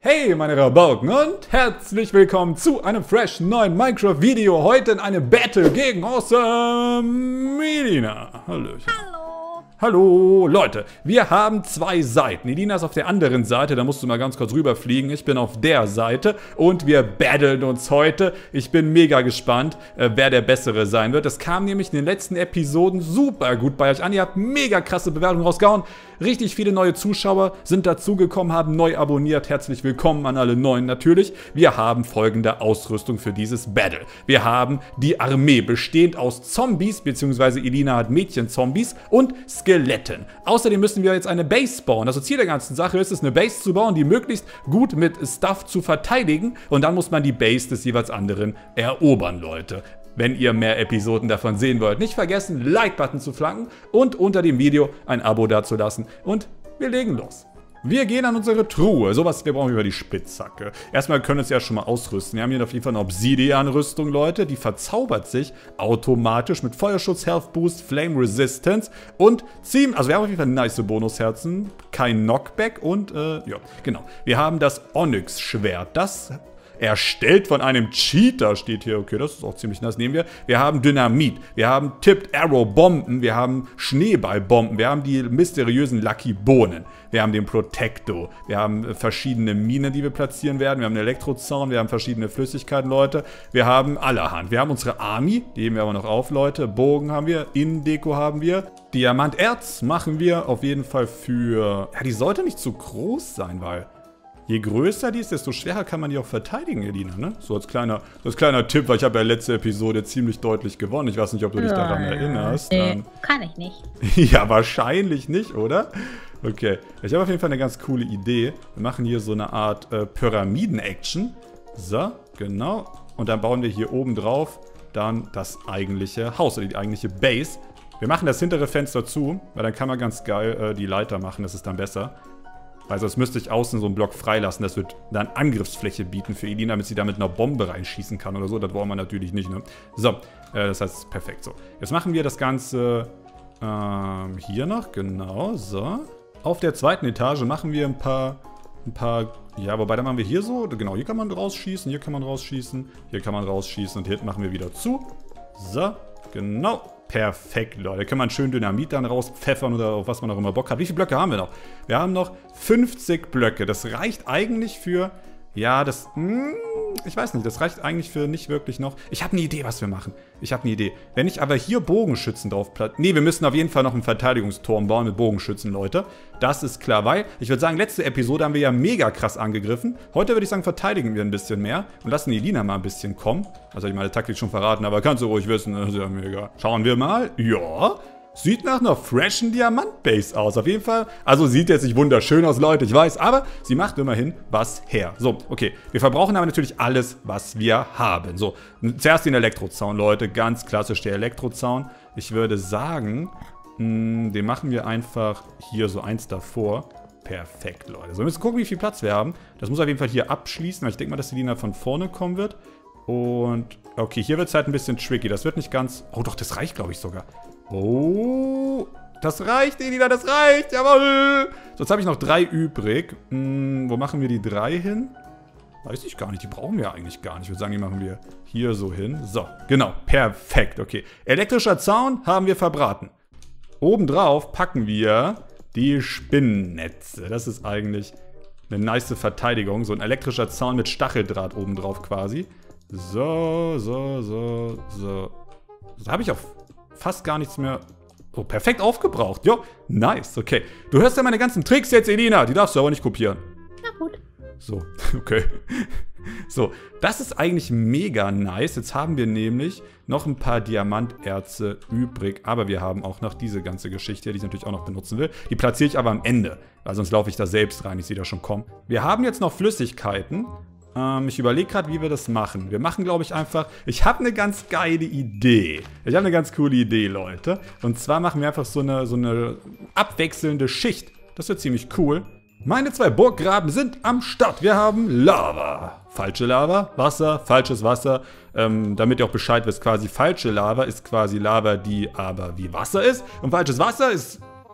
Hey meine Rabauken und herzlich willkommen zu einem fresh neuen Minecraft-Video. Heute in einem Battle gegen Awesome Melina. Hallöchen. Hallo. Hallo, Leute, wir haben zwei Seiten. Elina ist auf der anderen Seite, da musst du mal ganz kurz rüberfliegen. Ich bin auf der Seite und wir battlen uns heute. Ich bin mega gespannt, wer der Bessere sein wird. Das kam nämlich in den letzten Episoden super gut bei euch an. Ihr habt mega krasse Bewertungen rausgehauen. Richtig viele neue Zuschauer sind dazugekommen, haben neu abonniert. Herzlich willkommen an alle Neuen natürlich. Wir haben folgende Ausrüstung für dieses Battle. Wir haben die Armee, bestehend aus Zombies, beziehungsweise Elina hat Mädchen-Zombies und Skeletten. Außerdem müssen wir jetzt eine Base bauen. Also Ziel der ganzen Sache ist es, eine Base zu bauen, die möglichst gut mit Stuff zu verteidigen. Und dann muss man die Base des jeweils anderen erobern, Leute. Wenn ihr mehr Episoden davon sehen wollt, nicht vergessen, Like-Button zu flanken und unter dem Video ein Abo dazulassen. Und wir legen los. Wir gehen an unsere Truhe. Wir brauchen über die Spitzhacke. Erstmal können wir uns ja schon mal ausrüsten. Wir haben hier auf jeden Fall eine Obsidian-Rüstung, Leute. Die verzaubert sich automatisch mit Feuerschutz, Health Boost, Flame Resistance und also wir haben auf jeden Fall nice Bonusherzen, kein Knockback und, ja, genau. Wir haben das Onyx-Schwert. Das erstellt von einem Cheater, steht hier. Okay, das ist auch ziemlich nice. Nehmen wir. Wir haben Dynamit. Wir haben Tipped Arrow Bomben. Wir haben Schneeballbomben. Wir haben die mysteriösen Lucky Bohnen. Wir haben den Protecto. Wir haben verschiedene Minen, die wir platzieren werden. Wir haben einen Elektrozaun. Wir haben verschiedene Flüssigkeiten, Leute. Wir haben allerhand. Wir haben unsere Army. Die heben wir aber noch auf, Leute. Bogen haben wir. Innendeko haben wir. Diamanterz machen wir auf jeden Fall für... Ja, die sollte nicht zu groß sein, weil... Je größer die ist, desto schwerer kann man die auch verteidigen, Elina, ne? So als kleiner Tipp, weil ich habe ja letzte Episode ziemlich deutlich gewonnen. Ich weiß nicht, ob du dich daran erinnerst. Nee, kann ich nicht. Ja, wahrscheinlich nicht, oder? Okay, ich habe auf jeden Fall eine ganz coole Idee. Wir machen hier so eine Art Pyramiden-Action. So, genau. Und dann bauen wir hier oben drauf dann das eigentliche Haus oder die eigentliche Base. Wir machen das hintere Fenster zu, weil dann kann man ganz geil die Leiter machen, das ist dann besser. Also das müsste ich außen so einen Block freilassen. Das wird dann Angriffsfläche bieten für Elina, damit sie da mit einer Bombe reinschießen kann oder so. Das wollen wir natürlich nicht, ne? So, das heißt, perfekt so. Jetzt machen wir das Ganze hier noch, genau, so. Auf der zweiten Etage machen wir ein paar, ja, wobei dann machen wir hier so, genau, hier kann man rausschießen, hier kann man rausschießen, hier kann man rausschießen und hier machen wir wieder zu. So, genau. Perfekt, Leute. Da kann man schön Dynamit dann rauspfeffern oder auf was man auch immer Bock hat. Wie viele Blöcke haben wir noch? Wir haben noch 50 Blöcke. Das reicht eigentlich für... Ja, ich weiß nicht, das reicht eigentlich für nicht wirklich noch. Ich habe eine Idee, was wir machen. Ich habe eine Idee. Wenn ich aber hier Bogenschützen drauf platziere... Nee, wir müssen auf jeden Fall noch einen Verteidigungsturm bauen mit Bogenschützen, Leute. Das ist klar, weil, ich würde sagen, letzte Episode haben wir ja mega krass angegriffen. Heute würde ich sagen, verteidigen wir ein bisschen mehr und lassen Elina mal ein bisschen kommen. Also, ich meine Taktik schon verraten, aber kannst du ruhig wissen, das ist ja mega. Schauen wir mal. Ja... Sieht nach einer freshen Diamant-Base aus, auf jeden Fall. Also sieht jetzt nicht wunderschön aus, Leute, ich weiß, aber sie macht immerhin was her. So, okay, wir verbrauchen aber natürlich alles, was wir haben. So, zuerst den Elektrozaun, Leute, ganz klassisch der Elektrozaun. Ich würde sagen, den machen wir einfach hier so eins davor. Perfekt, Leute. So, wir müssen gucken, wie viel Platz wir haben. Das muss auf jeden Fall hier abschließen, weil ich denke mal, dass die Linie von vorne kommen wird. Und, okay, hier wird es halt ein bisschen tricky. Das wird nicht ganz... Oh doch, das reicht, glaube ich, sogar. Oh, das reicht, Elina, das reicht, jawohl. So, jetzt habe ich noch 3 übrig. Wo machen wir die 3 hin? Weiß ich gar nicht, die brauchen wir eigentlich gar nicht. Ich würde sagen, die machen wir hier so hin. So, genau, perfekt, okay. Elektrischer Zaun haben wir verbraten. Obendrauf packen wir die Spinnennetze. Das ist eigentlich eine nice Verteidigung. So ein elektrischer Zaun mit Stacheldraht obendrauf quasi. So. Da habe ich auch fast gar nichts mehr. Oh, perfekt aufgebraucht. Jo, nice, okay. Du hörst ja meine ganzen Tricks jetzt, Elina. Die darfst du aber nicht kopieren. Na gut. So, okay. So, das ist eigentlich mega nice. Jetzt haben wir nämlich noch ein paar Diamanterze übrig. Aber wir haben auch noch diese ganze Geschichte, die ich natürlich auch noch benutzen will. Die platziere ich aber am Ende, weil sonst laufe ich da selbst rein. Ich sehe das schon kommen. Wir haben jetzt noch Flüssigkeiten. Ich überlege gerade, wie wir das machen. Wir machen, glaube ich, einfach... Ich habe eine ganz geile Idee. Ich habe eine ganz coole Idee, Leute. Und zwar machen wir einfach so eine abwechselnde Schicht. Das wird ziemlich cool. Meine 2 Burggraben sind am Start. Wir haben Lava. Falsche Lava, Wasser, falsches Wasser. Damit ihr auch Bescheid wisst, quasi falsche Lava ist quasi Lava, die aber wie Wasser ist. Und falsches Wasser ist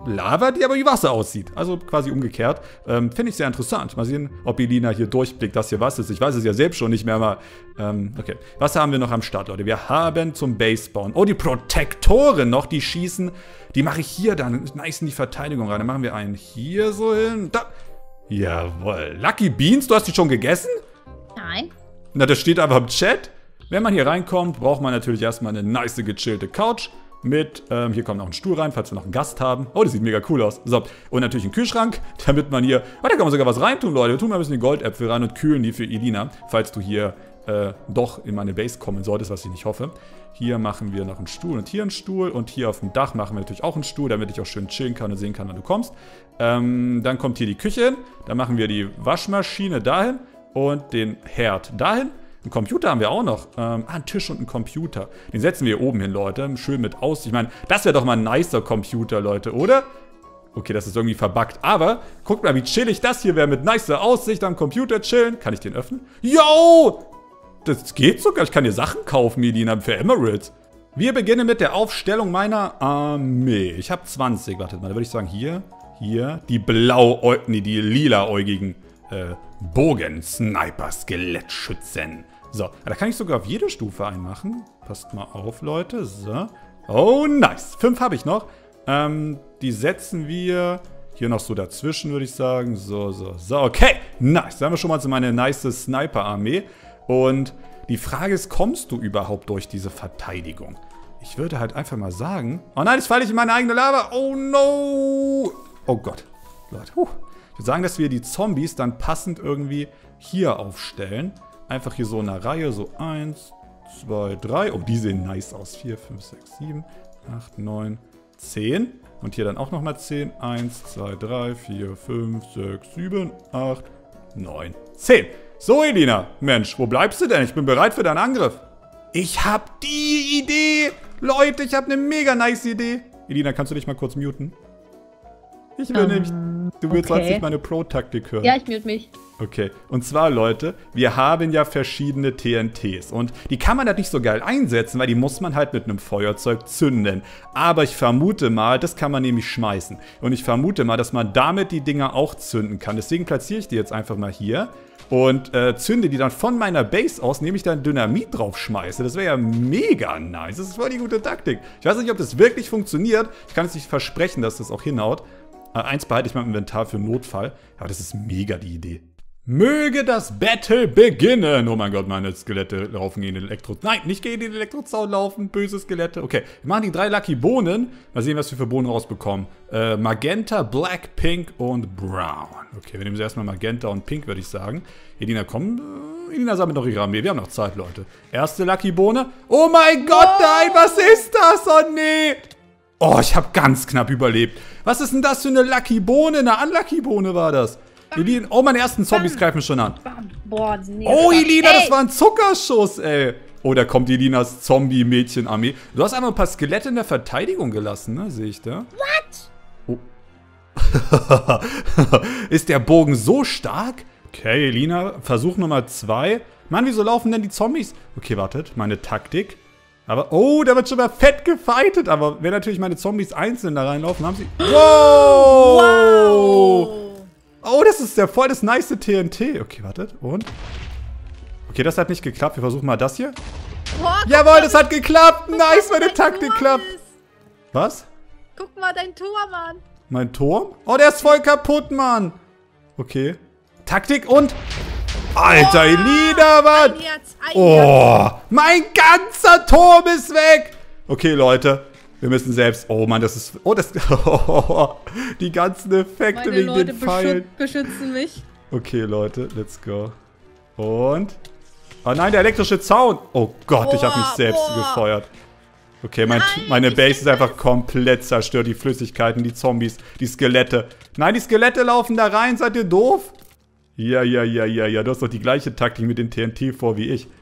Lava, die aber wie Wasser aussieht. Also quasi umgekehrt. Finde ich sehr interessant. Mal sehen, ob Elina hier durchblickt, dass hier was ist. Ich weiß es ja selbst schon nicht mehr, aber okay. Was haben wir noch am Start, Leute? Wir haben zum Basebauen. Oh, die Protektoren noch, die schießen. Die mache ich hier dann nice in die Verteidigung rein. Dann machen wir einen hier so hin. Da. Jawohl. Lucky Beans, du hast die schon gegessen? Nein. Na, das steht aber im Chat. Wenn man hier reinkommt, braucht man natürlich erstmal eine nice gechillte Couch. Mit, hier kommt noch ein Stuhl rein, falls wir noch einen Gast haben. Oh, das sieht mega cool aus. So, und natürlich einen Kühlschrank, damit man hier... Oh, da kann man sogar was reintun, Leute. Wir tun mal ein bisschen die Goldäpfel rein und kühlen die für Elina, falls du hier doch in meine Base kommen solltest, was ich nicht hoffe. Hier machen wir noch einen Stuhl und hier einen Stuhl. Und hier auf dem Dach machen wir natürlich auch einen Stuhl, damit ich auch schön chillen kann und sehen kann, wann du kommst. Dann kommt hier die Küche hin. Dann machen wir die Waschmaschine dahin und den Herd dahin. Einen Computer haben wir auch noch. Einen Tisch und einen Computer. Den setzen wir hier oben hin, Leute. Schön mit aus. Ich meine, das wäre doch mal ein nicer Computer, Leute, oder? Okay, das ist irgendwie verbuggt. Aber guckt mal, wie chillig das hier wäre mit nicer Aussicht am Computer chillen. Kann ich den öffnen? Yo! Das geht sogar. Ich kann hier Sachen kaufen, Elina, für Emeralds. Wir beginnen mit der Aufstellung meiner Armee. Ich habe 20. Wartet mal, da würde ich sagen, hier, die die lilaäugigen Bogen-Sniper-Skelettschützen. So, da kann ich sogar auf jede Stufe einmachen. Passt mal auf, Leute. So. Oh, nice. 5 habe ich noch. Die setzen wir hier noch so dazwischen, würde ich sagen. So. Okay, nice. Da haben wir schon mal so meine nice Sniper-Armee. Und die Frage ist, kommst du überhaupt durch diese Verteidigung? Ich würde halt einfach mal sagen... Oh nein, jetzt falle ich in meine eigene Lava. Oh no. Oh Gott. Leute, Ich würde sagen, dass wir die Zombies dann passend irgendwie hier aufstellen. Einfach hier so in einer Reihe, so 1, 2, 3. Oh, die sehen nice aus. 4, 5, 6, 7, 8, 9, 10. Und hier dann auch nochmal 10. 1, 2, 3, 4, 5, 6, 7, 8, 9, 10. So, Elina. Mensch, wo bleibst du denn? Ich bin bereit für deinen Angriff. Ich habe die Idee. Leute, ich habe eine mega nice Idee. Elina, kannst du dich mal kurz muten? Ich will nämlich... Du willst sonst nicht meine Pro-Taktik hören. Ja, ich mute mich. Okay, und zwar, Leute, wir haben ja verschiedene TNTs. Und die kann man halt nicht so geil einsetzen, weil die muss man halt mit einem Feuerzeug zünden. Aber ich vermute mal, das kann man nämlich schmeißen. Und ich vermute mal, dass man damit die Dinger auch zünden kann. Deswegen platziere ich die jetzt einfach mal hier. Und zünde die dann von meiner Base aus, indem ich dann Dynamit drauf schmeiße. Das wäre ja mega nice. Das ist voll die gute Taktik. Ich weiß nicht, ob das wirklich funktioniert. Ich kann jetzt nicht versprechen, dass das auch hinhaut. Eins behalte ich mal im Inventar für Notfall. Aber das ist mega die Idee. Möge das Battle beginnen. Oh mein Gott, meine Skelette laufen gegen den Elektrozaun. Nein, nicht gegen den Elektrozaun laufen. Böse Skelette. Okay, wir machen die 3 Lucky Bohnen. Mal sehen, was wir für Bohnen rausbekommen. Magenta, Black, Pink und Brown. Okay, wir nehmen sie erstmal Magenta und Pink, würde ich sagen. Elina, komm. Elina sammelt noch ihre Armee. Wir haben noch Zeit, Leute. Erste Lucky Bohne. Oh mein Gott, nein, was ist das? Oh nee. Oh, ich habe ganz knapp überlebt. Was ist denn das für eine Lucky Bohne? Eine Unlucky Bohne war das. Elina, oh, meine ersten Zombies greifen schon an. Boah, oh, Elina, das war ein Zuckerschuss, ey. Oh, da kommt Elinas Zombie-Mädchen-Armee. Du hast einmal ein paar Skelette in der Verteidigung gelassen, ne? Sehe ich da. What? Oh. Ist der Bogen so stark? Okay, Elina, Versuch Nummer 2. Mann, wieso laufen denn die Zombies? Okay, wartet, meine Taktik. Aber, oh, da wird schon mal fett gefightet. Aber wenn natürlich meine Zombies einzeln da reinlaufen, haben sie... Wow! Oh, das ist ja voll das nice TNT. Okay, wartet. Und? Okay, das hat nicht geklappt. Wir versuchen mal das hier. Boah, jawohl, das hat geklappt. Nice, meine Taktik klappt. Was? Guck mal, dein Tor, Mann. Mein Turm? Oh, der ist voll kaputt, Mann. Okay. Taktik und... Alter, Elina, Mann! Oh, mein ganzer Turm ist weg! Okay, Leute, wir müssen selbst... Oh, Mann, das ist... Oh, das... Oh, die ganzen Effekte meine wegen Leute den Pfeilen. Beschützen mich. Okay, Leute, let's go. Und... Oh nein, der elektrische Zaun! Oh Gott, ich habe mich selbst gefeuert. Okay, meine Base ist einfach komplett zerstört. Die Flüssigkeiten, die Zombies, die Skelette. Nein, die Skelette laufen da rein. Seid ihr doof? Ja. Du hast doch die gleiche Taktik mit den TNT vor wie ich.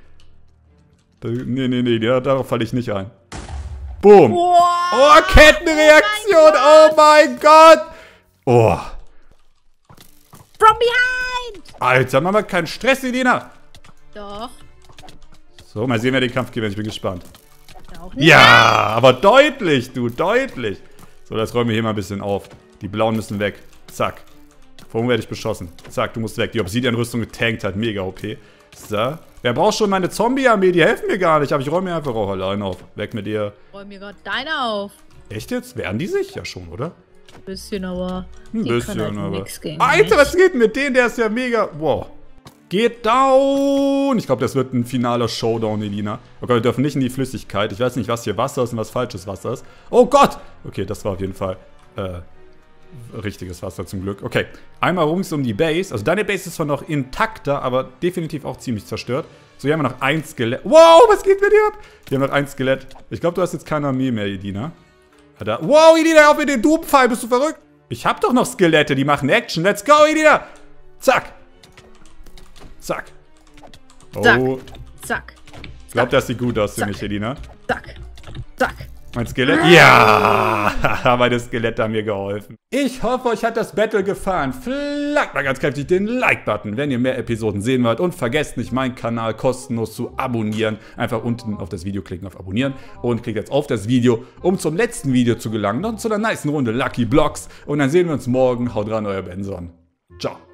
Nee. Darauf falle ich nicht ein. Boom. Oh, Kettenreaktion. Oh mein Gott. Oh. From behind. Alter, mach mal keinen Stress, Elina. Doch. So, mal sehen, wer den Kampf gewinnt. Ich bin gespannt. Auch nicht. Ja, aber deutlich, du, deutlich. So, das räumen wir hier mal ein bisschen auf. Die blauen müssen weg. Zack. Vorhin werde ich beschossen. Zack, du musst weg. Die Obsidian-Rüstung getankt hat. Mega OP. So. Wer braucht schon meine Zombie-Armee? Die helfen mir gar nicht. Aber ich räume mir einfach auch allein auf. Weg mit dir. Ich räume mir gerade deine auf. Echt jetzt? Wehren die sich? Ja schon, oder? Ein bisschen, aber. Ein die bisschen, können halt aber. nix gegen Alter, mich. was geht mit denen? Der ist ja mega. Wow. Geht down! Ich glaube, das wird ein finaler Showdown, Elina. Okay, wir dürfen nicht in die Flüssigkeit. Ich weiß nicht, was hier Wasser ist und was falsches Wasser ist. Oh Gott! Okay, das war auf jeden Fall richtiges Wasser zum Glück. Okay, einmal rums um die Base. Also deine Base ist zwar noch intakter, aber definitiv auch ziemlich zerstört. So, hier haben wir noch ein Skelett. Wow, was geht mit dir ab? Hier haben wir noch ein Skelett. Ich glaube, du hast jetzt keine Armee mehr, Elina. Da. Wow, Elina, auf mit dem Dubenpfeil. Bist du verrückt? Ich habe doch noch Skelette, die machen Action. Let's go, Elina! Zack! Zack. Oh. Zack. Zack. Ich glaube, das sieht gut aus für Zack. mich, Elina. Zack. Zack. Mein Skelett? Ja! Meine Skelette haben mir geholfen. Ich hoffe, euch hat das Battle gefallen. Flaggt mal ganz kräftig den Like-Button, wenn ihr mehr Episoden sehen wollt. Und vergesst nicht, meinen Kanal kostenlos zu abonnieren. Einfach unten auf das Video klicken, auf Abonnieren. Und klickt jetzt auf das Video, um zum letzten Video zu gelangen. Und zu einer nicen Runde Lucky Blocks. Und dann sehen wir uns morgen. Haut ran, euer Benson. Ciao.